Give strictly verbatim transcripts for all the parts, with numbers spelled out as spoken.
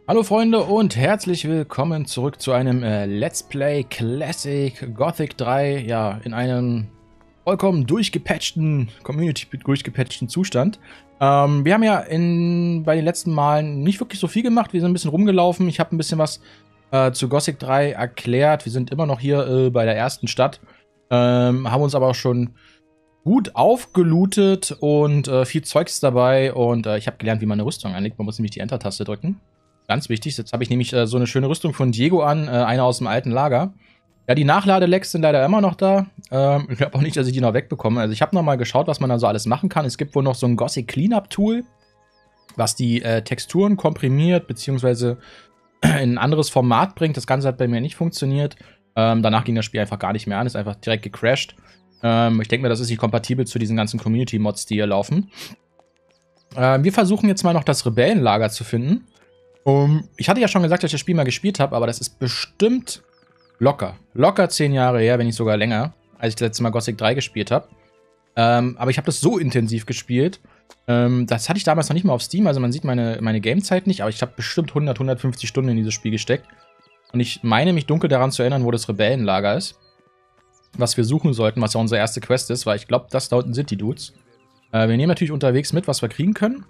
Hallo Freunde und herzlich willkommen zurück zu einem äh, Let's Play Classic Gothic drei, ja, in einem vollkommen durchgepatchten, Community durchgepatchten Zustand. Ähm, wir haben ja in, bei den letzten Malen nicht wirklich so viel gemacht, wir sind ein bisschen rumgelaufen, ich habe ein bisschen was äh, zu Gothic drei erklärt, wir sind immer noch hier äh, bei der ersten Stadt, ähm, haben uns aber auch schon gut aufgelootet und äh, viel Zeugs dabei und äh, ich habe gelernt, wie man eine Rüstung anlegt, man muss nämlich die Enter-Taste drücken. Ganz wichtig, jetzt habe ich nämlich äh, so eine schöne Rüstung von Diego an, äh, eine aus dem alten Lager. Ja, die Nachladelecks sind leider immer noch da. Ähm, ich glaube auch nicht, dass ich die noch wegbekomme. Also ich habe noch mal geschaut, was man da so alles machen kann. Es gibt wohl noch so ein Gothic Cleanup Tool, was die äh, Texturen komprimiert, beziehungsweise in ein anderes Format bringt. Das Ganze hat bei mir nicht funktioniert. Ähm, danach ging das Spiel einfach gar nicht mehr an, ist einfach direkt gecrashed. Ähm, ich denke mir, das ist nicht kompatibel zu diesen ganzen Community-Mods, die hier laufen. Ähm, wir versuchen jetzt mal noch das Rebellenlager zu finden. Um, ich hatte ja schon gesagt, dass ich das Spiel mal gespielt habe, aber das ist bestimmt locker. Locker zehn Jahre her, wenn nicht sogar länger, als ich das letzte Mal Gothic drei gespielt habe. Ähm, aber ich habe das so intensiv gespielt. Ähm, das hatte ich damals noch nicht mal auf Steam, also man sieht meine, meine Gamezeit nicht, aber ich habe bestimmt hundert, hundertfünfzig Stunden in dieses Spiel gesteckt. Und ich meine mich dunkel daran zu erinnern, wo das Rebellenlager ist. Was wir suchen sollten, was ja unsere erste Quest ist, weil ich glaube, das da unten sind die Dudes. Äh, wir nehmen natürlich unterwegs mit, was wir kriegen können.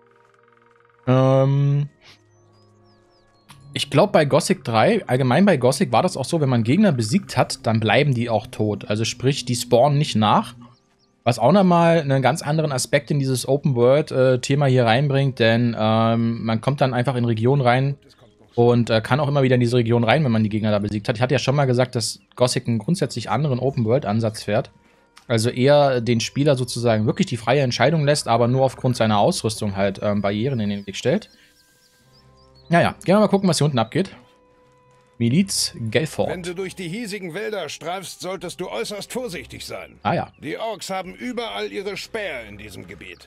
Ähm... Ich glaube, bei Gothic drei, allgemein bei Gothic, war das auch so, wenn man Gegner besiegt hat, dann bleiben die auch tot. Also sprich, die spawnen nicht nach. Was auch nochmal einen ganz anderen Aspekt in dieses Open-World-Thema hier reinbringt, denn ähm, man kommt dann einfach in Regionen rein und äh, kann auch immer wieder in diese Region rein, wenn man die Gegner da besiegt hat. Ich hatte ja schon mal gesagt, dass Gothic einen grundsätzlich anderen Open-World-Ansatz fährt. Also eher den Spieler sozusagen wirklich die freie Entscheidung lässt, aber nur aufgrund seiner Ausrüstung halt ähm, Barrieren in den Weg stellt. Naja, gehen wir mal gucken, was hier unten abgeht. Miliz Gelford. Wenn du durch die hiesigen Wälder streifst, solltest du äußerst vorsichtig sein. Ah ja. Die Orks haben überall ihre Späher in diesem Gebiet.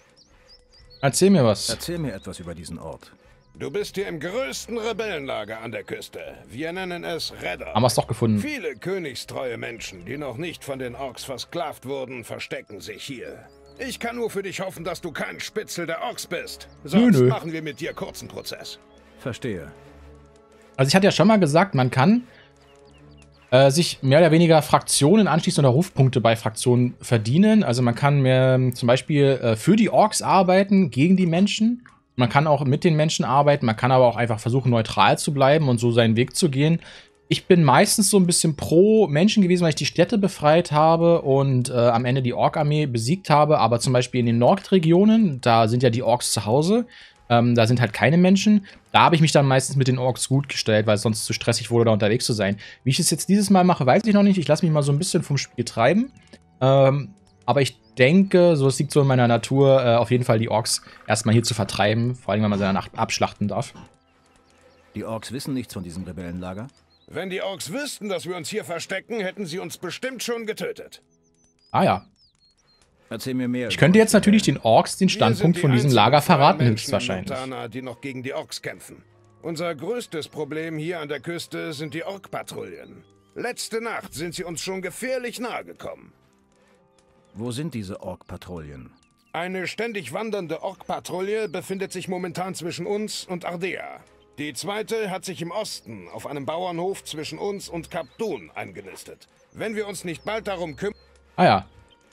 Erzähl mir was. Erzähl mir etwas über diesen Ort. Du bist hier im größten Rebellenlager an der Küste. Wir nennen es Redder. Haben wir es doch gefunden. Viele königstreue Menschen, die noch nicht von den Orks versklavt wurden, verstecken sich hier. Ich kann nur für dich hoffen, dass du kein Spitzel der Orks bist. Sonst nö, nö. machen wir mit dir kurzen Prozess. Verstehe. Also ich hatte ja schon mal gesagt, man kann äh, sich mehr oder weniger Fraktionen anschließen oder Rufpunkte bei Fraktionen verdienen. Also man kann mehr, zum Beispiel äh, für die Orks arbeiten, gegen die Menschen. Man kann auch mit den Menschen arbeiten. Man kann aber auch einfach versuchen, neutral zu bleiben und so seinen Weg zu gehen. Ich bin meistens so ein bisschen pro Menschen gewesen, weil ich die Städte befreit habe und äh, am Ende die Ork-Armee besiegt habe. Aber zum Beispiel in den Nord-Regionen, da sind ja die Orks zu Hause. Ähm, da sind halt keine Menschen. Da habe ich mich dann meistens mit den Orks gut gestellt, weil es sonst zu stressig wurde, da unterwegs zu sein. Wie ich es jetzt dieses Mal mache, weiß ich noch nicht. Ich lasse mich mal so ein bisschen vom Spiel treiben. Ähm, aber ich denke, so es liegt so in meiner Natur, äh, auf jeden Fall die Orks erstmal hier zu vertreiben. Vor allem, wenn man sie danach abschlachten darf. Die Orks wissen nichts von diesem Rebellenlager? Wenn die Orks wüssten, dass wir uns hier verstecken, hätten sie uns bestimmt schon getötet. Ah ja. Erzähl mir mehr. Ich könnte jetzt natürlich den Orks den Standpunkt von diesem Lager verraten, höchstwahrscheinlich. Montana, die noch gegen die Orks kämpfen. Unser größtes Problem hier an der Küste sind die Ork-Patrouillen. Letzte Nacht sind sie uns schon gefährlich nahe gekommen. Wo sind diese Ork-Patrouillen? Eine ständig wandernde Ork-Patrouille befindet sich momentan zwischen uns und Ardea. Die zweite hat sich im Osten auf einem Bauernhof zwischen uns und Kap Dun eingenistet. Wenn wir uns nicht bald darum kümmern... Ah ja.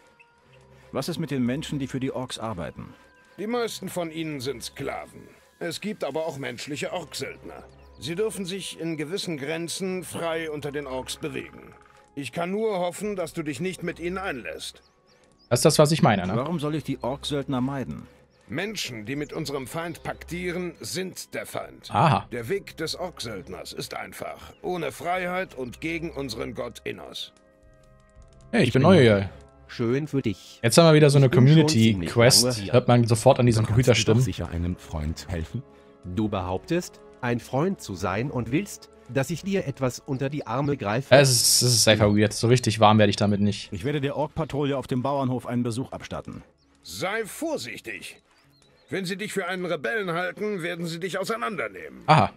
Was ist mit den Menschen, die für die Orks arbeiten? Die meisten von ihnen sind Sklaven. Es gibt aber auch menschliche Orksöldner. Sie dürfen sich in gewissen Grenzen frei unter den Orks bewegen. Ich kann nur hoffen, dass du dich nicht mit ihnen einlässt. Das ist das, was ich meine, ne? Warum soll ich die Orksöldner meiden? Menschen, die mit unserem Feind paktieren, sind der Feind. Aha. Der Weg des Orksöldners ist einfach. Ohne Freiheit und gegen unseren Gott Innos. Hey, ich, ich bin neu hier. Schön für dich. Jetzt haben wir wieder so eine Ich bin schon Community-Quest. ziemlich lange Hört man sofort an diesen Dann kannst du Computerstimmen. doch sicher einem Freund helfen. Du behauptest, ein Freund zu sein und willst, dass ich dir etwas unter die Arme greife? Es ist, es ist einfach weird. So richtig warm werde ich damit nicht. Ich werde der Ork-Patrouille auf dem Bauernhof einen Besuch abstatten. Sei vorsichtig. Wenn sie dich für einen Rebellen halten, werden sie dich auseinandernehmen. Aha,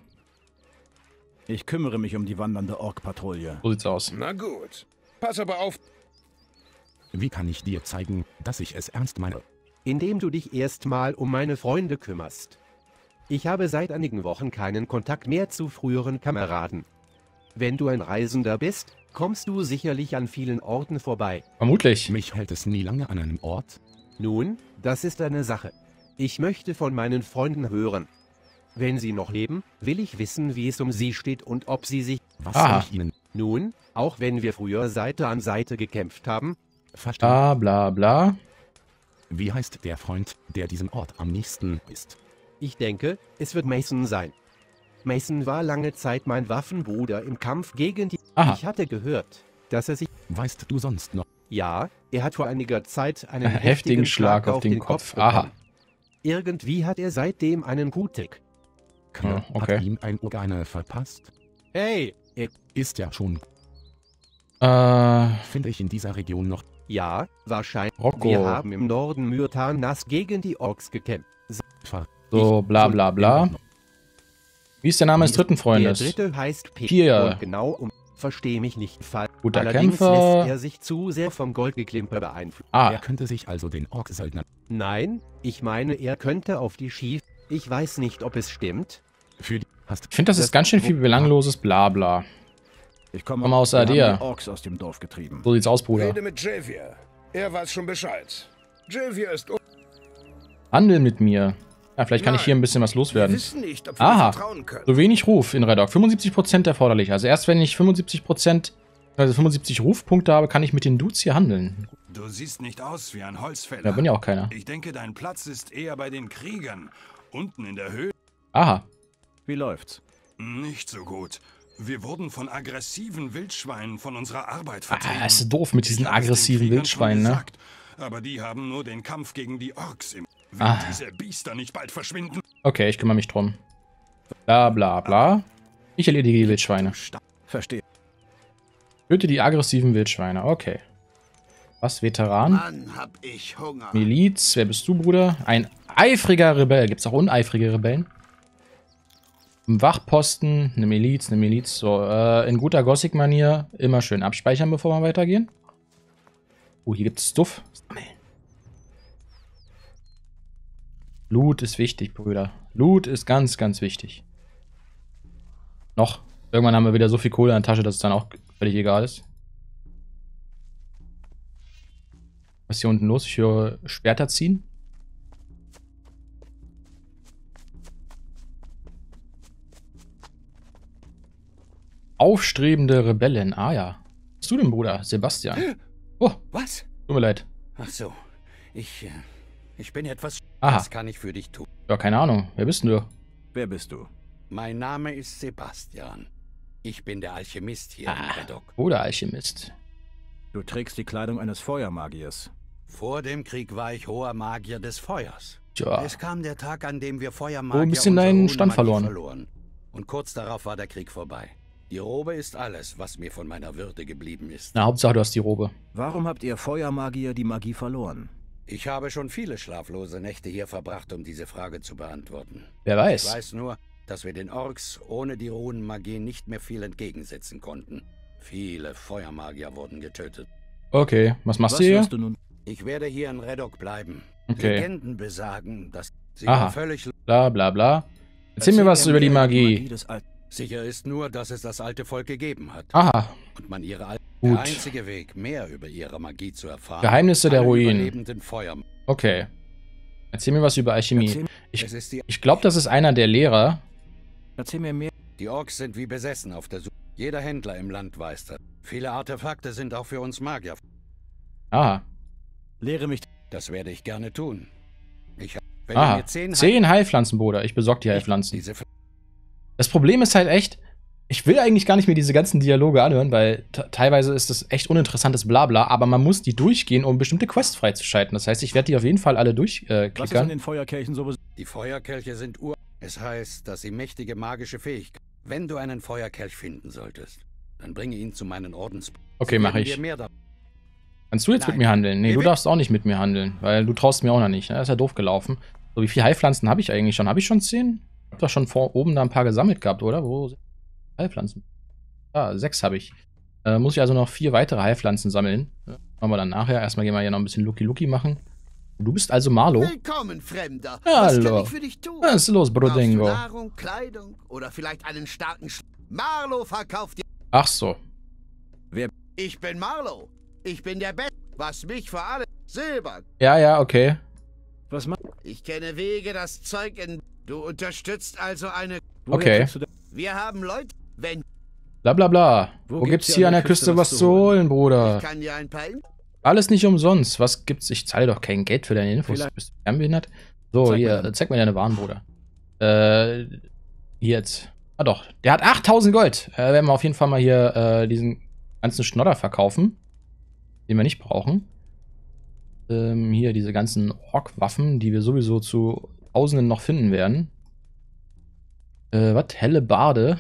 Ich kümmere mich um die wandernde Ork-Patrouille. so sieht's aus. Na gut. Pass aber auf. Wie kann ich dir zeigen, dass ich es ernst meine? Indem du dich erstmal um meine Freunde kümmerst. Ich habe seit einigen Wochen keinen Kontakt mehr zu früheren Kameraden. Wenn du ein Reisender bist, kommst du sicherlich an vielen Orten vorbei. Vermutlich. Mich hält es nie lange an einem Ort. Nun, das ist eine Sache. Ich möchte von meinen Freunden hören. Wenn sie noch leben, will ich wissen, wie es um sie steht und ob sie sich... Was Aha. soll ich Ihnen Nun, auch wenn wir früher Seite an Seite gekämpft haben, verstehen? Bla bla bla. Wie heißt der Freund, der diesem Ort am nächsten ist? ich denke, es wird Mason sein. Mason war lange Zeit mein Waffenbruder im Kampf gegen die... Aha. Ich hatte gehört, dass er sich... Weißt du sonst noch? Ja, er hat vor einiger Zeit einen Einen heftigen Schlag auf den Kopf. bekommen. Aha. Irgendwie hat er seitdem einen Gutek. Klar, Ja, okay. hat ihm ein Organe verpasst? Hey, er, Ist ja schon, Äh, finde ich in dieser Region noch. ja, wahrscheinlich. Rocco. Wir haben im Norden Myrtanas gegen die Orks gekämpft. Ver so bla bla bla. Wie ist der Name des dritten Der Freundes? dritte heißt P. Pierre. Und genau um... Verstehe mich nicht falsch. Guter Allerdings Kämpfer. lässt er sich zu sehr vom Goldgeklimper beeinflussen. Ah, Er könnte sich also den Ork-Söldner Nein, ich meine, er könnte auf die Schief... Ich weiß nicht, ob es stimmt. für die... Hast ich finde, das ist ganz schön viel belangloses Blabla. Ich komme Komm aus wir haben Ardea. die Orks aus dem Dorf getrieben. So sieht's aus, Bruder. Rede mit Javier. Er weiß schon Bescheid. Javier ist... un- Handel mit mir. Ja, vielleicht kann ich Nein. hier ein bisschen was Wir loswerden. wissen nicht, ob wir Aha. ihm vertrauen können. So wenig Ruf in Redok. fünfundsiebzig Prozent erforderlich. Also erst wenn ich fünfundsiebzig Prozent, also fünfundsiebzig Rufpunkte habe, kann ich mit den Dudes hier handeln. Du siehst nicht aus wie ein Holzfäller. Da bin ja auch keiner. Ich denke, dein Platz ist eher bei den Kriegern. Unten in der Höhe. Aha. Wie läuft's? Nicht so gut. Wir wurden von aggressiven Wildschweinen von unserer Arbeit vertrieben. Ah, ist doof mit diesen Ich hab's den aggressiven Kriegern Wildschweinen, schon ne? gesagt, aber die haben nur den Kampf gegen die Orks im... Wenn Ah. diese Biester nicht bald verschwinden... Okay, ich kümmere mich drum. Bla bla bla. Ich erledige die Wildschweine. Verstehe. Töte die aggressiven Wildschweine. Okay. Was, Veteran? Mann, hab ich Hunger. Miliz. Wer bist du, Bruder? Ein eifriger Rebell. Gibt's auch uneifrige Rebellen? Ein Wachposten, eine Miliz, eine Miliz. So, äh, in guter Gothic-Manier immer schön abspeichern, bevor wir weitergehen. Oh, hier gibt's Stuff. Sammeln. Loot ist wichtig, Brüder. Loot ist ganz, ganz wichtig. Noch. Irgendwann haben wir wieder so viel Kohle in der Tasche, dass es dann auch völlig egal ist. Was ist hier unten los? Ich höre Schwerter ziehen. Aufstrebende Rebellen. Ah ja. Was bist du denn, Bruder? Sebastian. Oh, Was? tut mir leid. Ach so. Ich, äh, ich bin etwas... Aha. Was kann ich für dich tun? Ja, keine Ahnung. Wer bist denn du? Wer bist du? Mein Name ist Sebastian. Ich bin der Alchemist hier Ah. in Redok. Bruder Alchemist. Du trägst die Kleidung eines Feuermagiers. Vor dem Krieg war ich hoher Magier des Feuers. Tja. Es kam der Tag, an dem wir Feuermagier Oh, ein bisschen unsere deinen Stand Runenmagie verloren. Und kurz darauf war der Krieg vorbei. Die Robe ist alles, was mir von meiner Würde geblieben ist. Na, Hauptsache du hast die Robe. Warum habt ihr Feuermagier die Magie verloren? Ich habe schon viele schlaflose Nächte hier verbracht, um diese Frage zu beantworten. Wer Ich weiß. weiß nur, dass wir den Orks ohne die Runenmagie nicht mehr viel entgegensetzen konnten. Viele Feuermagier wurden getötet. Okay, was machst Was du hier? wirst du nun? Ich werde hier in Redok bleiben. Okay. Legenden besagen, dass sie Aha. war völlig... Bla bla bla. Erzähl mir was mir über die mehr Magie. des Al Sicher ist nur, dass es das alte Volk gegeben hat. Aha. Und man ihre Al Gut. Der einzige Weg, mehr über ihre Magie zu erfahren... Geheimnisse der alle Ruinen. überlebenden Feuer... Okay. Erzähl mir was über Alchemie. Erzähl, Ich, Es ist die... ich glaube, das ist einer der Lehrer. erzähl mir mehr. Die Orks sind wie besessen auf der Suche. Jeder Händler im Land weiß das. Viele Artefakte sind auch für uns Magier. Aha. Lehre mich. Das werde ich gerne tun. Ich hab, wenn ihr Aha. mir zehn, Zehn Heilpflanzen, Bruder. Ich besorge die He- Heilpflanzen. diese Das Problem ist halt echt, ich will eigentlich gar nicht mehr diese ganzen Dialoge anhören, weil t- teilweise ist das echt uninteressantes Blabla, aber man muss die durchgehen, um bestimmte Quests freizuschalten. Das heißt, ich werde die auf jeden Fall alle Was ist an durchklickern. den Feuerkelchen so besonders? Die Feuerkelche sind ur... Es heißt, dass sie mächtige magische Fähigkeiten... Wenn du einen Feuerkelch finden solltest, dann bringe ihn zu meinen Ordens... Okay, Sie mach werden ich. dir mehr da- Kannst du jetzt mit Nein. mir handeln? Nee, Wir du will- darfst auch nicht mit mir handeln, weil du traust mir auch noch nicht. Ne? Das ist ja doof gelaufen. So, wie viele Heilpflanzen habe ich eigentlich schon? Habe ich schon zehn? Ich hab doch schon vor oben da ein paar gesammelt gehabt, oder? Wo sind Heilpflanzen? Ah, sechs habe ich. Äh, muss ich also noch vier weitere Heilpflanzen sammeln. Ja, machen wir dann nachher. Erstmal gehen wir hier noch ein bisschen Lucky Lucky machen. Du bist also Marlo? Willkommen, Fremder. Ja, Was kann hallo. ich für dich tun? Was ist los, Brauchst du Brodengo? Nahrung, Kleidung oder vielleicht einen starken Sch Marlo verkauft dir... Ach so. Ich bin Marlo. Ich bin der Beste. Was mich vor allem... Silber. Ja, ja, okay. Was machst Ich kenne Wege, das Zeug in... Du unterstützt also eine... Woher Okay. kriegst du da- Wir haben Leute... Wenn... Bla bla bla. Wo, Wo gibt's gibt's hier an der Küste was zu holen, Bruder? Ich kann dir ein paar... In Alles nicht umsonst. Was gibt's? Ich zahle doch kein Geld für deine Infos. Vielleicht- Bist du fernbehindert? So, Zeig mir hier, deine- zeig mir deine Waren, Bruder. Äh, hier jetzt. Ah doch, der hat achttausend Gold. Äh, werden wir auf jeden Fall mal hier äh, diesen ganzen Schnodder verkaufen. Den wir nicht brauchen. Ähm, hier diese ganzen Ork-Waffen, die wir sowieso zu Tausenden noch finden werden. Äh, was? Helle Barde.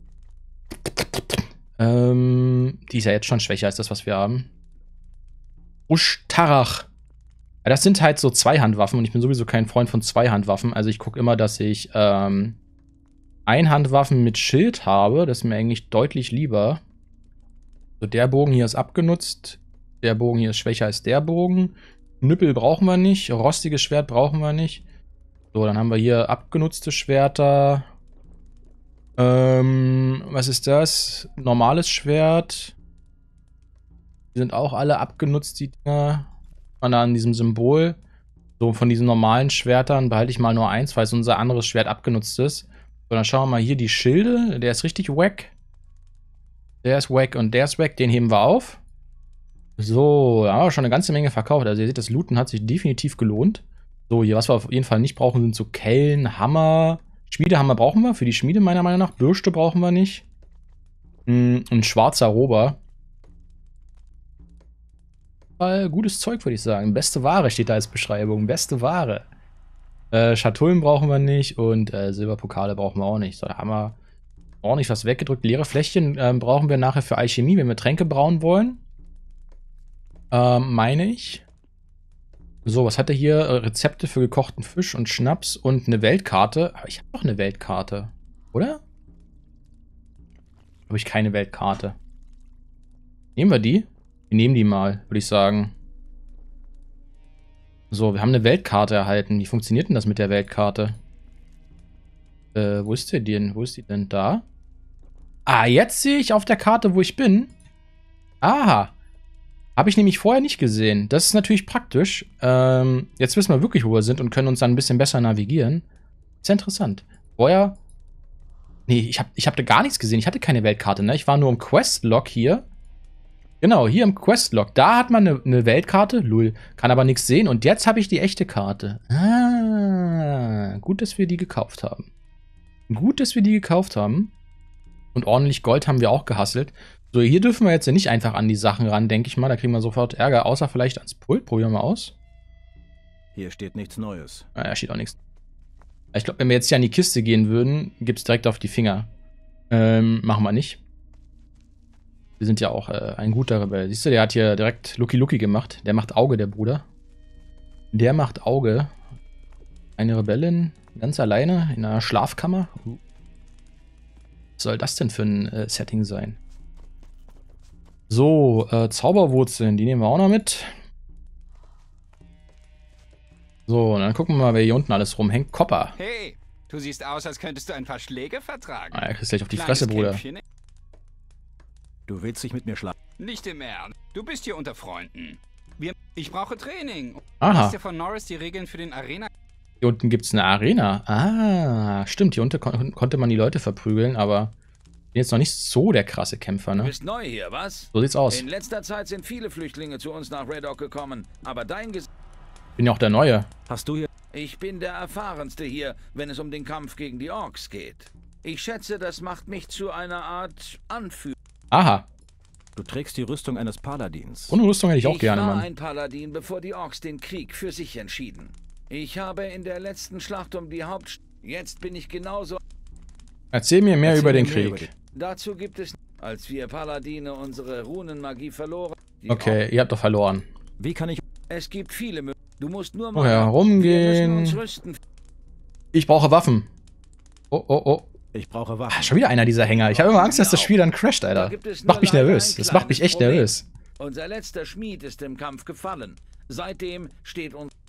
Ähm, die ist ja jetzt schon schwächer als das, was wir haben. Ushtarach. Ja, das sind halt so Zweihandwaffen und ich bin sowieso kein Freund von Zweihandwaffen. Also ich gucke immer, dass ich ähm, Einhandwaffen mit Schild habe. Das ist mir eigentlich deutlich lieber. So, der Bogen hier ist abgenutzt. Der Bogen hier ist schwächer als der Bogen. Knüppel brauchen wir nicht. Rostiges Schwert brauchen wir nicht. So, dann haben wir hier abgenutzte Schwerter. Ähm, was ist das? Normales Schwert. Die sind auch alle abgenutzt, die Dinger. Und an diesem Symbol. So, von diesen normalen Schwertern behalte ich mal nur eins, weil es unser anderes Schwert abgenutzt ist. So, dann schauen wir mal hier die Schilde. Der ist richtig wack. Der ist wack und der ist wack. Den heben wir auf. So, da haben wir schon eine ganze Menge verkauft. Also ihr seht, das Looten hat sich definitiv gelohnt. So, hier, was wir auf jeden Fall nicht brauchen, sind so Kellen, Hammer. Schmiedehammer brauchen wir für die Schmiede, meiner Meinung nach. Bürste brauchen wir nicht. Hm, ein schwarzer Rober. Weil gutes Zeug, würde ich sagen. Beste Ware steht da als Beschreibung. Beste Ware. Äh, Schatullen brauchen wir nicht und äh, Silberpokale brauchen wir auch nicht. So, da haben wir ordentlich was weggedrückt. Leere Fläschchen äh, brauchen wir nachher für Alchemie, wenn wir Tränke brauen wollen. Ähm, meine ich. So, was hat er hier? Äh, Rezepte für gekochten Fisch und Schnaps und eine Weltkarte. Aber ich habe doch eine Weltkarte. Oder? Habe ich keine Weltkarte. Nehmen wir die? Wir nehmen die mal, würde ich sagen. So, wir haben eine Weltkarte erhalten. Wie funktioniert denn das mit der Weltkarte? Äh, wo ist die denn? Wo ist die denn? Da? Ah, jetzt sehe ich auf der Karte, wo ich bin. Aha. Habe ich nämlich vorher nicht gesehen. Das ist natürlich praktisch. Ähm, jetzt wissen wir wirklich, wo wir sind und können uns dann ein bisschen besser navigieren. Ist ja interessant. Vorher... Nee, ich habe ich hab da gar nichts gesehen. Ich hatte keine Weltkarte, ne? Ich war nur im Questlog hier. Genau, hier im Questlog. Da hat man eine, eine Weltkarte. Lul. Kann aber nichts sehen. Und jetzt habe ich die echte Karte. Ah, gut, dass wir die gekauft haben. Gut, dass wir die gekauft haben. Und ordentlich Gold haben wir auch gehasselt. So, hier dürfen wir jetzt ja nicht einfach an die Sachen ran, denke ich mal. Da kriegen wir sofort Ärger. Außer vielleicht ans Pult. Probieren wir mal aus. Hier steht nichts Neues. Ah, da steht auch nichts. Ich glaube, wenn wir jetzt hier an die Kiste gehen würden, gibt es direkt auf die Finger. Ähm, machen wir nicht. Wir sind ja auch äh, ein guter Rebell. Siehst du, der hat hier direkt Lucky Lucky gemacht. Der macht Auge, der Bruder. Der macht Auge. Eine Rebellin, ganz alleine, in einer Schlafkammer. Uh. Was soll das denn für ein äh, Setting sein? So, äh, Zauberwurzeln, die nehmen wir auch noch mit. So, und dann gucken wir mal, wer hier unten alles rumhängt. Kopper. Hey, du siehst aus, als könntest du ein paar Schläge vertragen. Ah, er kriegt gleich auf die Kleines Fresse, Bruder. Kämpfchen. Du willst dich mit mir schlagen? Nicht im Ernst. Du bist hier unter Freunden. Wir, ich brauche Training. Aha. Du hast ja von Norris die Regeln für den Arena. Hier unten gibt es eine Arena. Ah, stimmt. Hier unten kon konnte man die Leute verprügeln, aber ich bin jetzt noch nicht so der krasse Kämpfer, Du ne? bist neu hier, was? So sieht's aus. In letzter Zeit sind viele Flüchtlinge zu uns nach Red Oak gekommen, aber dein Ges... Bin ja auch der Neue. Hast du hier... Ich bin der Erfahrenste hier, wenn es um den Kampf gegen die Orks geht. Ich schätze, das macht mich zu einer Art Anführer. Aha. Du trägst die Rüstung eines Paladins. Ohne Rüstung hätte ich auch ich gerne, war Mann. ein Paladin, bevor die Orks den Krieg für sich entschieden. Ich habe in der letzten Schlacht um die Hauptstadt... Jetzt bin ich genauso... Erzähl mir mehr Erzähl über mir den mehr Krieg. über den- Dazu gibt es... Als wir Paladine unsere Runenmagie verloren... die Okay, ihr habt doch verloren. Wie kann ich... Es gibt viele Möglichkeiten. Du musst nur Oh mal... ja, Wir müssen rumgehen. uns rüsten. Ich brauche Waffen. Oh, oh, oh. Ich brauche Ah, Waffen. schon wieder einer dieser Hänger. Ich habe immer Angst, dass das Spiel dann crasht, Da Alter. gibt es Das nur macht mich leider nervös. ein Das macht mich kleines echt Problem. nervös. Unser letzter Schmied ist im Kampf gefallen. Seitdem steht uns...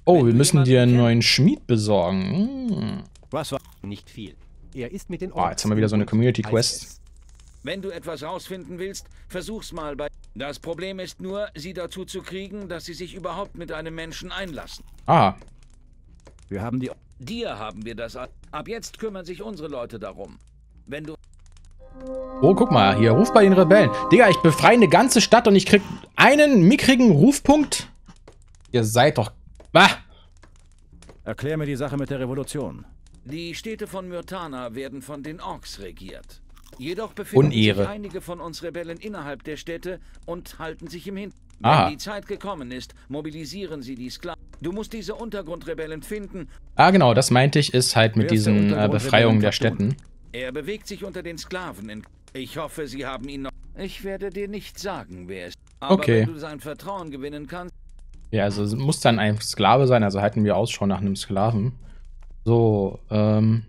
Oh, wir müssen dir einen neuen Schmied besorgen. Hm. Was war? Nicht viel. Er ist mit den Oh, jetzt haben wir wieder so eine Community-Quest. Wenn du etwas rausfinden willst, versuch's mal bei... Das Problem ist nur, sie dazu zu kriegen, dass sie sich überhaupt mit einem Menschen einlassen. Ah. Wir haben die... Dir haben wir das... Ab jetzt kümmern sich unsere Leute darum. Wenn du... Oh, guck mal, hier, ruf bei den Rebellen. Digga, ich befreie eine ganze Stadt und ich krieg einen mickrigen Rufpunkt. Ihr seid doch... Bah! Erklär mir die Sache mit der Revolution. Die Städte von Myrtana werden von den Orks regiert. Jedoch befinden Unehre. sich einige von uns Rebellen innerhalb der Städte und halten sich im Hintergrund. Aha. Wenn die Zeit gekommen ist, mobilisieren sie die Sklaven. Du musst diese Untergrundrebellen finden. Ah, genau, das meinte ich, ist halt mit Wer ist der diesen äh, Untergrundrebellen Befreiungen der Kapitän? Städten. Er bewegt sich unter den Sklaven. In ich hoffe, sie haben ihn noch... Ich werde dir nicht sagen, wer es ist. Aber Okay. wenn du sein Vertrauen gewinnen kannst... Ja, also es muss dann ein Sklave sein, also halten wir Ausschau nach einem Sklaven. So, ähm...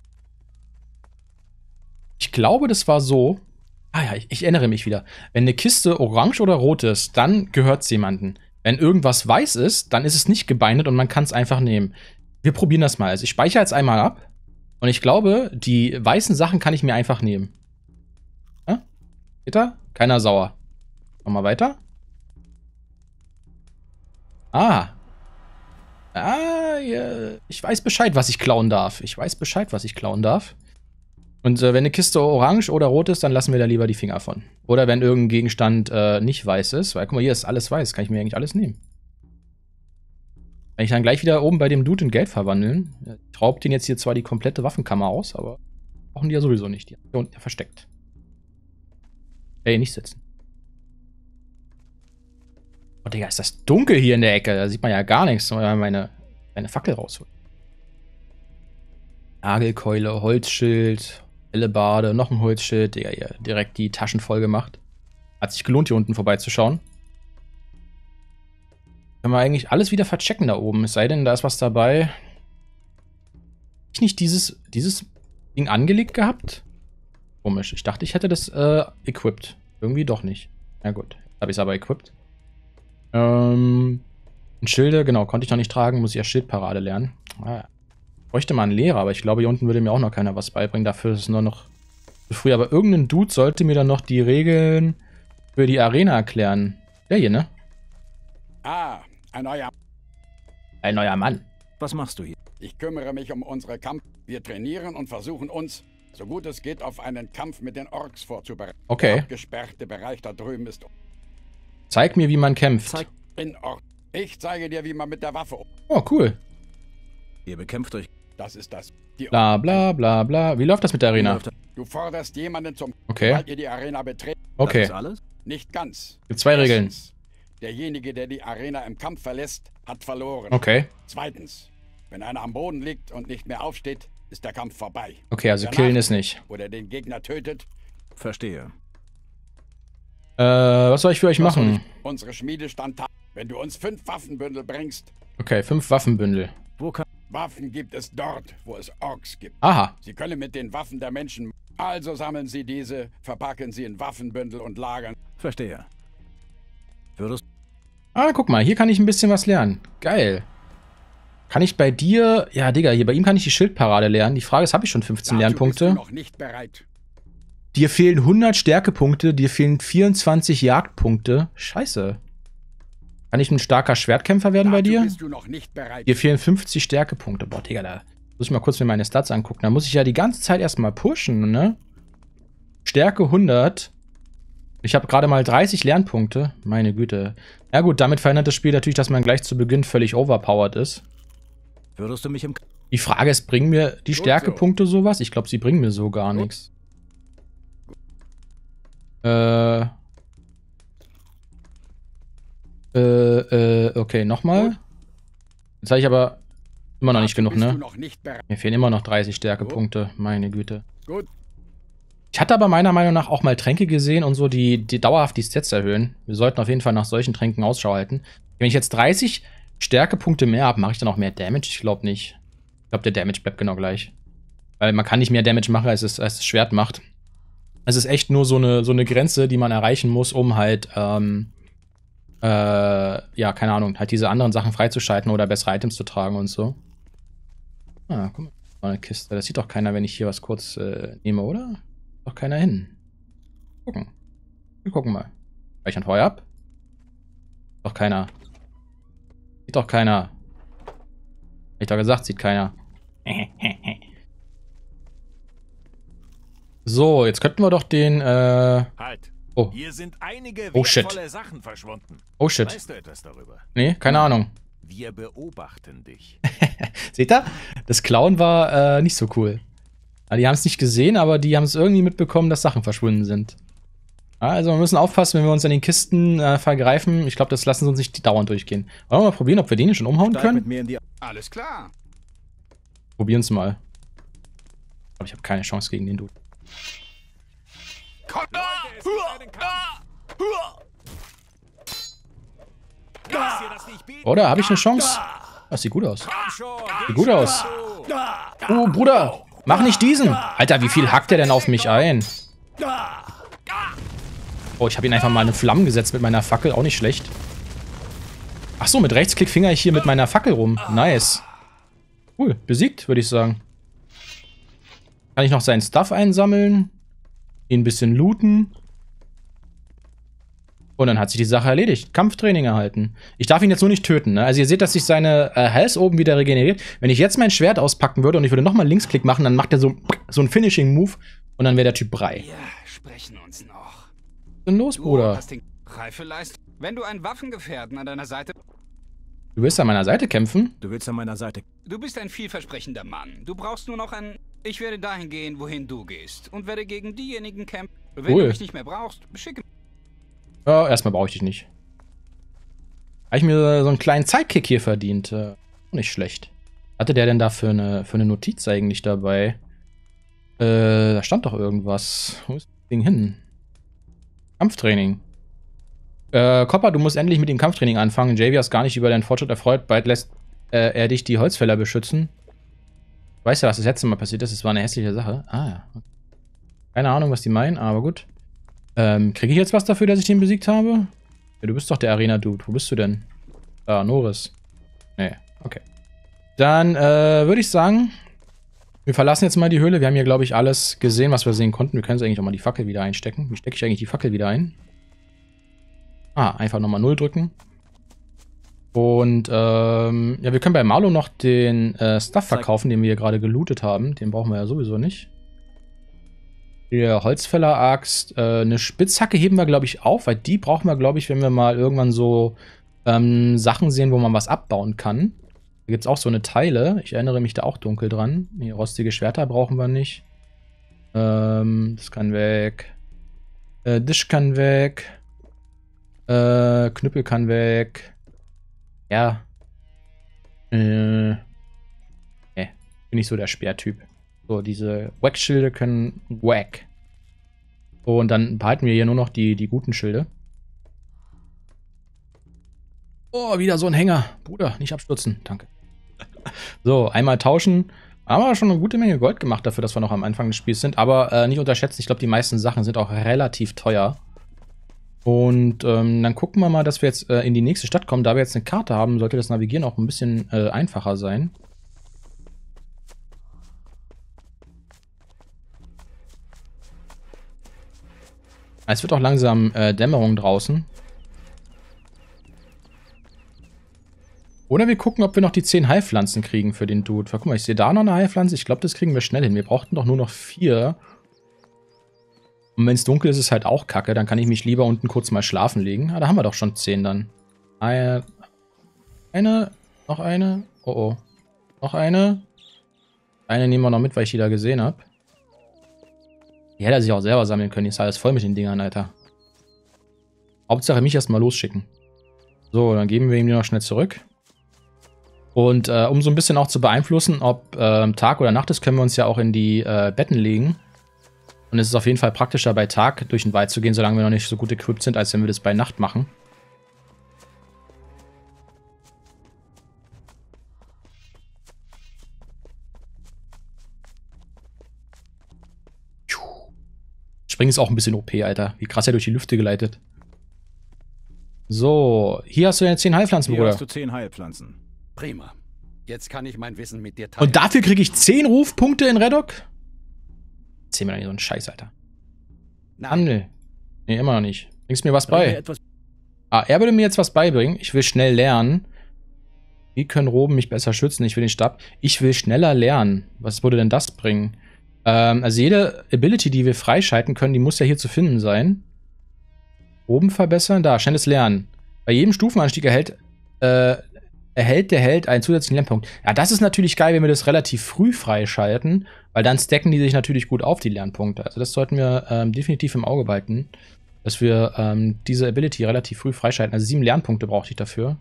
Ich glaube, das war so... Ah ja, ich, ich erinnere mich wieder. Wenn eine Kiste orange oder rot ist, dann gehört es jemandem. Wenn irgendwas weiß ist, dann ist es nicht gebindet und man kann es einfach nehmen. Wir probieren das mal. Also ich speichere jetzt einmal ab. Und ich glaube, die weißen Sachen kann ich mir einfach nehmen. Ja? Geht da? Keiner sauer. Nochmal weiter. Ah. Ah, ja. Ich weiß Bescheid, was ich klauen darf. Ich weiß Bescheid, was ich klauen darf. Und äh, wenn eine Kiste orange oder rot ist, dann lassen wir da lieber die Finger von. Oder wenn irgendein Gegenstand äh, nicht weiß ist. Weil, guck mal, hier ist alles weiß. Kann ich mir eigentlich alles nehmen. Kann ich dann gleich wieder oben bei dem Dude in Geld verwandeln. Ich raub den jetzt hier zwar die komplette Waffenkammer aus, aber brauchen die ja sowieso nicht. Die hier unten versteckt. Ey, nicht sitzen. Oh, Digga, ist das dunkel hier in der Ecke. Da sieht man ja gar nichts. Soll ich meine, meine Fackel rausholen. Nagelkeule, Holzschild, Bällebade, noch ein Holzschild. Digga, hier direkt die Taschen voll gemacht. Hat sich gelohnt, hier unten vorbeizuschauen. Können wir eigentlich alles wieder verchecken da oben. Es sei denn, da ist was dabei. Hab ich nicht dieses, dieses Ding angelegt gehabt? Komisch. Ich dachte, ich hätte das äh, equipped. Irgendwie doch nicht. Na gut. Habe ich es aber equipped. Ähm, Schilde, genau, konnte ich noch nicht tragen. Muss ich ja Schildparade lernen. Ah, bräuchte mal einen Lehrer, aber ich glaube, hier unten würde mir auch noch keiner was beibringen. Dafür ist es nur noch zu früh. Aber irgendein Dude sollte mir dann noch die Regeln für die Arena erklären. Der hier, ne? Ah, ein neuer... Ein neuer Mann. Was machst du hier? Ich kümmere mich um unsere Kampf... Wir trainieren und versuchen uns, so gut es geht, auf einen Kampf mit den Orks vorzubereiten. Okay. Der abgesperrte Bereich da drüben ist... Zeig mir, wie man kämpft. Zeig in Ordnung. Ich zeige dir, wie man mit der Waffe... Oh, cool. Ihr bekämpft euch. Das ist das. Die Bla bla bla bla. Wie läuft das mit der Arena? Du forderst jemanden zum... Okay. Sobald ihr die Arena betretet. Okay. Das ist alles? Nicht ganz. Gibt zwei Regeln. Erstens, derjenige, der die Arena im Kampf verlässt, hat verloren. Okay. Zweitens, wenn einer am Boden liegt und nicht mehr aufsteht, ist der Kampf vorbei. Okay, also Danach, killen ist nicht. Oder den Gegner tötet. Verstehe. Äh, was soll ich für euch Was soll machen? ich? Unsere Schmiede stand da. Wenn du uns fünf Waffenbündel bringst. Okay, fünf Waffenbündel. Wo kann... Waffen gibt es dort, wo es Orks gibt. Aha. Sie können mit den Waffen der Menschen... Also sammeln Sie diese, verpacken sie in Waffenbündel und lagern. Verstehe. Würdest... Ah, guck mal, hier kann ich ein bisschen was lernen. Geil. Kann ich bei dir... Ja, Digga, hier bei ihm kann ich die Schildparade lernen. Die Frage ist, habe ich schon fünfzehn Dazu Lernpunkte? bist du noch nicht bereit. Dir fehlen hundert Stärkepunkte, dir fehlen vierundzwanzig Jagdpunkte. Scheiße. Kann ich ein starker Schwertkämpfer werden bei Dazu dir? bist du noch nicht bereit. Dir fehlen fünfzig Stärkepunkte. Boah, Digga, da muss ich mal kurz mir meine Stats angucken. Da muss ich ja die ganze Zeit erstmal pushen, ne? Stärke hundert. Ich habe gerade mal dreißig Lernpunkte. Meine Güte. Ja gut, damit verändert das Spiel natürlich, dass man gleich zu Beginn völlig overpowered ist. Würdest du mich im... Die Frage ist, bringen mir die Gut Stärkepunkte sowas? Ich glaube, sie bringen mir so gar nichts. Äh... Äh, äh, okay, nochmal. Jetzt habe ich aber immer noch nicht Dazu genug, bist ne? du noch nicht bereit. Mir fehlen immer noch dreißig Stärkepunkte. Meine Güte. Gut. Ich hatte aber meiner Meinung nach auch mal Tränke gesehen und so, die, die dauerhaft die Stats erhöhen. Wir sollten auf jeden Fall nach solchen Tränken Ausschau halten. Wenn ich jetzt dreißig Stärkepunkte mehr habe, mache ich dann auch mehr Damage? Ich glaube nicht. Ich glaube, der Damage bleibt genau gleich. Weil man kann nicht mehr Damage machen, als es, als das Schwert macht. Es ist echt nur so eine, so eine Grenze, die man erreichen muss, um halt ähm, äh, ja, keine Ahnung, halt diese anderen Sachen freizuschalten oder bessere Items zu tragen und so. Ah, guck mal, eine Kiste. Das sieht doch keiner, wenn ich hier was kurz äh, nehme, oder? Doch keiner hin. Gucken. Wir gucken mal. Speichern Feuer ab. Doch keiner. Sieht doch keiner. Hab ich doch gesagt, sieht keiner. So, jetzt könnten wir doch den, äh... Halt. Oh. Hier sind einige Oh, shit. wertvolle Sachen verschwunden. Oh, shit. Weißt du etwas darüber? Nee, keine Ahnung. Wir beobachten dich. Seht ihr? Das Klauen war äh, nicht so cool. Ja, die haben es nicht gesehen, aber die haben es irgendwie mitbekommen, dass Sachen verschwunden sind. Ja, also wir müssen aufpassen, wenn wir uns an den Kisten äh, vergreifen. Ich glaube, das lassen sie uns nicht dauernd durchgehen. Wollen wir mal probieren, ob wir den hier schon umhauen Steig können? mit mir in die Alles klar. Probieren es mal. Aber ich habe keine Chance gegen den Dude. Oder? Habe ich eine Chance? Das sieht gut aus. Sieht gut aus. Oh, Bruder. Mach nicht diesen. Alter, wie viel hackt der denn auf mich ein? Oh, ich habe ihn einfach mal in Flammen gesetzt mit meiner Fackel. Auch nicht schlecht. Ach so, mit Rechtsklick finger ich hier mit meiner Fackel rum. Nice. Cool. Besiegt, würde ich sagen. Kann ich noch seinen Stuff einsammeln? Ihn ein bisschen looten? Und dann hat sich die Sache erledigt. Kampftraining erhalten. Ich darf ihn jetzt nur nicht töten, ne? Also ihr seht, dass sich seine äh, Hals oben wieder regeneriert. Wenn ich jetzt mein Schwert auspacken würde und ich würde nochmal Linksklick machen, dann macht er so, so einen Finishing-Move und dann wäre der Typ Brei. Wir sprechen uns noch. Was ist denn los, Bruder? Du hast den Reifeleist. Wenn du einen Waffengefährten an deiner Seite... Du willst an meiner Seite kämpfen? Du willst an meiner Seite. Du bist ein vielversprechender Mann. Du brauchst nur noch einen... Ich werde dahin gehen, wohin du gehst. Und werde gegen diejenigen kämpfen. Wenn Cool. du mich nicht mehr brauchst, schicke... Ja, erstmal brauche ich dich nicht. Habe ich mir so einen kleinen Sidekick hier verdient. Äh, nicht schlecht. Was hatte der denn da für eine, für eine Notiz eigentlich dabei? Äh, da stand doch irgendwas. Wo ist das Ding hin? Kampftraining. Äh, Copper, du musst endlich mit dem Kampftraining anfangen. Javier ist gar nicht über deinen Fortschritt erfreut. Bald lässt äh, er dich die Holzfäller beschützen. Du weißt ja, was das letzte Mal passiert ist. Das war eine hässliche Sache. Ah, ja. Keine Ahnung, was die meinen, aber gut. Ähm, kriege ich jetzt was dafür, dass ich den besiegt habe? Ja, du bist doch der Arena-Dude. Wo bist du denn? Ah, Norris. Nee, okay. Dann, äh, würde ich sagen, wir verlassen jetzt mal die Höhle. Wir haben hier, glaube ich, alles gesehen, was wir sehen konnten. Wir können jetzt eigentlich auch mal die Fackel wieder einstecken. Wie stecke ich eigentlich die Fackel wieder ein? Ah, einfach nochmal null drücken. Und, ähm, ja, wir können bei Marlo noch den äh, Stuff verkaufen, den wir hier gerade gelootet haben. Den brauchen wir ja sowieso nicht. Die Holzfäller-Axt. Äh, eine Spitzhacke heben wir, glaube ich, auf, weil die brauchen wir, glaube ich, wenn wir mal irgendwann so ähm, Sachen sehen, wo man was abbauen kann. Da gibt es auch so eine Teile. Ich erinnere mich da auch dunkel dran. Nee, rostige Schwerter brauchen wir nicht. Ähm, das kann weg. Äh, Disch kann weg. Äh, Knüppel kann weg. Ja. Äh. Nee, bin nicht so der Speertyp. So, diese Wack-Schilde können Wack. Und dann behalten wir hier nur noch die, die guten Schilde. Oh, wieder so ein Hänger. Bruder, nicht abstürzen. Danke. So, einmal tauschen. Haben wir schon eine gute Menge Gold gemacht dafür, dass wir noch am Anfang des Spiels sind. Aber äh, nicht unterschätzen, ich glaube, die meisten Sachen sind auch relativ teuer. Und ähm, dann gucken wir mal, dass wir jetzt äh, in die nächste Stadt kommen. Da wir jetzt eine Karte haben, sollte das Navigieren auch ein bisschen äh, einfacher sein. Es wird auch langsam äh, Dämmerung draußen. Oder wir gucken, ob wir noch die zehn Heilpflanzen kriegen für den Dude. Guck mal, ich sehe da noch eine Heilpflanze. Ich glaube, das kriegen wir schnell hin. Wir brauchten doch nur noch vier. Und wenn es dunkel ist, ist es halt auch kacke. Dann kann ich mich lieber unten kurz mal schlafen legen. Ah, da haben wir doch schon zehn dann. Eine. Eine. Noch eine. Oh, oh. Noch eine. Eine nehmen wir noch mit, weil ich die da gesehen habe. Die hätte er sich auch selber sammeln können. Ist alles voll mit den Dingern, Alter. Hauptsache mich erstmal losschicken. So, dann geben wir ihm die noch schnell zurück. Und äh, um so ein bisschen auch zu beeinflussen, ob äh, Tag oder Nacht ist, können wir uns ja auch in die äh, Betten legen. Und es ist auf jeden Fall praktischer, bei Tag durch den Wald zu gehen, solange wir noch nicht so gut equipped sind, als wenn wir das bei Nacht machen. Springen ist auch ein bisschen O P, Alter. Wie krass er durch die Lüfte geleitet. So, hier hast du ja zehn Heilpflanzen, Hier Bruder. hast du zehn Heilpflanzen. Prima. Jetzt kann ich mein Wissen mit dir teilen. Und dafür kriege ich zehn Rufpunkte in Redok? Erzähl mir doch nicht so einen Scheiß, Alter. Handel. Nee, immer noch nicht. Bringst mir was bei? Ah, er würde mir jetzt was beibringen. Ich will schnell lernen. Wie können Roben mich besser schützen? Ich will den Stab. Ich will schneller lernen. Was würde denn das bringen? Ähm, also jede Ability, die wir freischalten können, die muss ja hier zu finden sein. Roben verbessern. Da, schnelles Lernen. Bei jedem Stufenanstieg erhält, äh, erhält der Held einen zusätzlichen Lernpunkt. Ja, das ist natürlich geil, wenn wir das relativ früh freischalten, weil dann stacken die sich natürlich gut auf, die Lernpunkte. Also das sollten wir ähm, definitiv im Auge behalten, dass wir ähm, diese Ability relativ früh freischalten. Also sieben Lernpunkte brauchte ich dafür.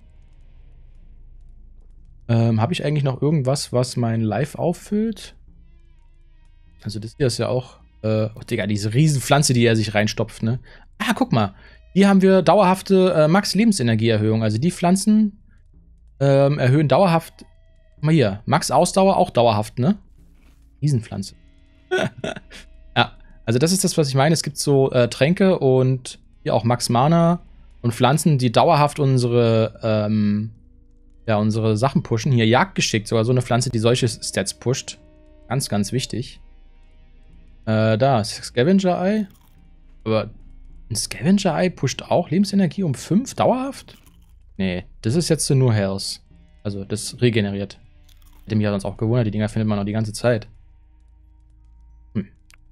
Ähm, habe ich eigentlich noch irgendwas, was mein Life auffüllt? Also das hier ist ja auch, äh, oh Digga, diese Riesenpflanze, die er sich reinstopft, ne? Ah, guck mal. Hier haben wir dauerhafte äh, Max-Lebensenergieerhöhung. Also die Pflanzen ähm, erhöhen dauerhaft. Guck mal hier, Max-Ausdauer auch dauerhaft, ne? Riesenpflanze. Ja, also das ist das, was ich meine. Es gibt so äh, Tränke und hier auch Max-Mana und Pflanzen, die dauerhaft unsere, ähm, ja, unsere Sachen pushen. Hier Jagdgeschick, sogar so eine Pflanze, die solche Stats pusht. Ganz, ganz wichtig. Äh, da, Scavenger-Eye. Aber ein Scavenger-Eye pusht auch Lebensenergie um fünf dauerhaft? Nee, das ist jetzt nur Health. Also, das regeneriert. Hätte mich ja sonst auch gewundert, die Dinger findet man noch die ganze Zeit. Hm.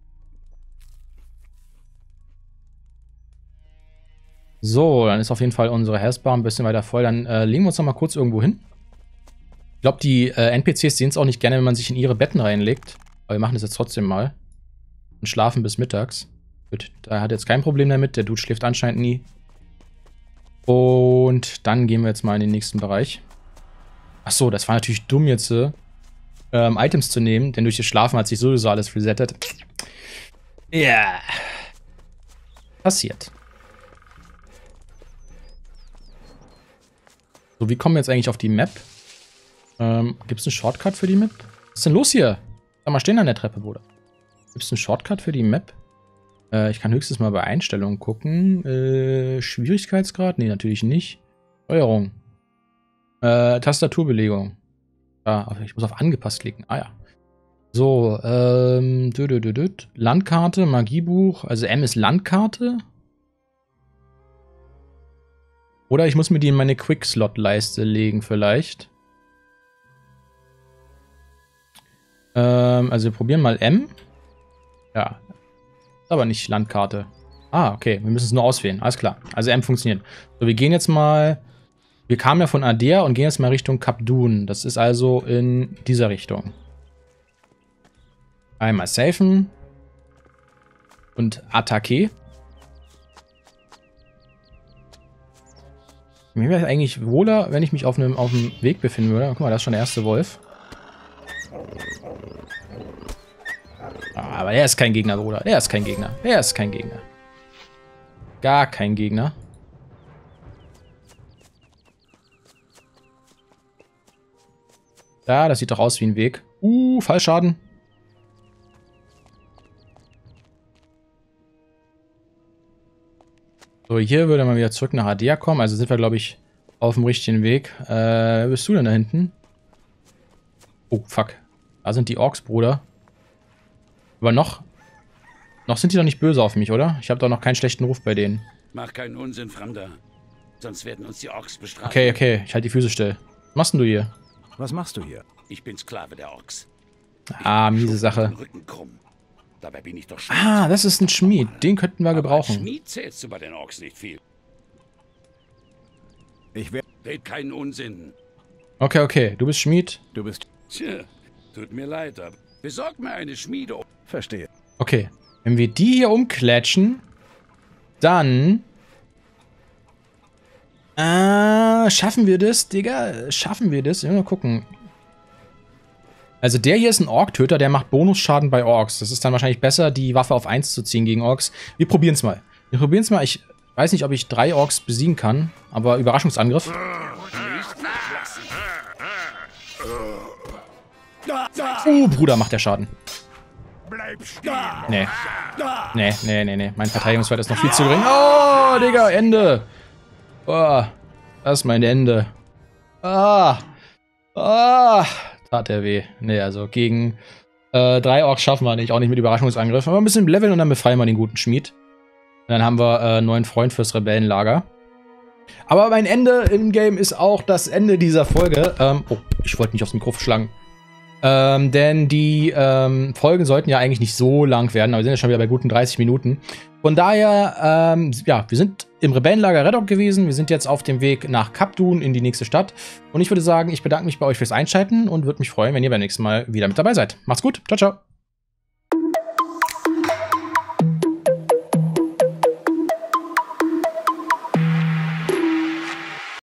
So, dann ist auf jeden Fall unsere Health-Bar ein bisschen weiter voll. Dann äh, legen wir uns noch mal kurz irgendwo hin. Ich glaube, die äh, N P Cs sehen es auch nicht gerne, wenn man sich in ihre Betten reinlegt. Aber wir machen das jetzt trotzdem mal. Und schlafen bis mittags. Gut, da hat jetzt kein Problem damit. Der Dude schläft anscheinend nie. Und dann gehen wir jetzt mal in den nächsten Bereich. Achso, das war natürlich dumm jetzt, äh, ähm, Items zu nehmen, denn durch das Schlafen hat sich sowieso alles resettet. Ja. Yeah. Passiert. So, wie kommen wir jetzt eigentlich auf die Map? Ähm, gibt es einen Shortcut für die Map? Was ist denn los hier? Sag mal, stehen an der Treppe, Bruder. Gibt es einen Shortcut für die Map? Äh, ich kann höchstens mal bei Einstellungen gucken. Äh, Schwierigkeitsgrad? Nee, natürlich nicht. Steuerung. Äh, Tastaturbelegung. Ah, ich muss auf angepasst klicken. Ah ja. So, ähm, dü -dü -dü -dü. Landkarte, Magiebuch. Also M ist Landkarte. Oder ich muss mir die in meine Quick-Slot-Leiste legen vielleicht. Ähm, also wir probieren mal M. Ja. Ist aber nicht Landkarte. Ah, okay. Wir müssen es nur auswählen. Alles klar. Also M funktioniert. So, wir gehen jetzt mal... Wir kamen ja von Ardea und gehen jetzt mal Richtung Kap Dun. Das ist also in dieser Richtung. Einmal safen. Und Attacke. Mir wäre es eigentlich wohler, wenn ich mich auf einem, auf einem Weg befinden würde. Guck mal, da ist schon der erste Wolf. Ah, aber der ist kein Gegner, Bruder. Der ist kein Gegner. Der ist kein Gegner. Gar kein Gegner. Ja, das sieht doch aus wie ein Weg. Uh, Fallschaden. So, hier würde man wieder zurück nach Ardea kommen. Also sind wir, glaube ich, auf dem richtigen Weg. Äh, wer bist du denn da hinten? Oh, fuck. Da sind die Orks, Bruder. Aber noch... Noch sind die doch nicht böse auf mich, oder? Ich habe doch noch keinen schlechten Ruf bei denen. Mach keinen Unsinn, Fremder. Sonst werden uns die Orks bestrafen. Okay, okay. Ich halte die Füße still. Was machst denn du hier? Was machst du hier? Ich bin Sklave der Orks. Ah, miese Sache. Rücken krumm. Dabei bin ich doch Schmied. Ah, das ist ein Schmied. Den könnten wir gebrauchen. Aber als Schmied zählst du bei den Orks nicht viel. Ich werde... Red keinen Unsinn. Okay, okay. Du bist Schmied. Du bist... Tja, tut mir leid, aber besorg mir eine Schmiede. Verstehe. Okay. Wenn wir die hier umklatschen, dann... Äh, schaffen wir das, Digga? Schaffen wir das? Mal gucken. Also der hier ist ein Ork-Töter, der macht Bonusschaden bei Orks. Das ist dann wahrscheinlich besser, die Waffe auf eins zu ziehen gegen Orks. Wir probieren es mal. Wir probieren es mal. Ich weiß nicht, ob ich drei Orks besiegen kann, aber Überraschungsangriff. Uh, Bruder, macht der Schaden. Nee. Nee, nee, nee, nee. Mein Verteidigungswert ist noch viel zu gering. Oh, Digga, Ende. Oh, das ist mein Ende. Ah. Ah. Tat er weh. Nee, also gegen äh, drei Orks schaffen wir nicht. Auch nicht mit Überraschungsangriff. Aber ein bisschen leveln und dann befreien wir den guten Schmied. Und dann haben wir äh, einen neuen Freund fürs Rebellenlager. Aber mein Ende im Game ist auch das Ende dieser Folge. Ähm, oh, ich wollte nicht aufs Mikro schlagen. Ähm, denn die ähm, Folgen sollten ja eigentlich nicht so lang werden, aber wir sind ja schon wieder bei guten dreißig Minuten. Von daher, ähm, ja, wir sind im Rebellenlager Red Orc gewesen. Wir sind jetzt auf dem Weg nach Kap Dun in die nächste Stadt. Und ich würde sagen, ich bedanke mich bei euch fürs Einschalten und würde mich freuen, wenn ihr beim nächsten Mal wieder mit dabei seid. Macht's gut. Ciao, ciao.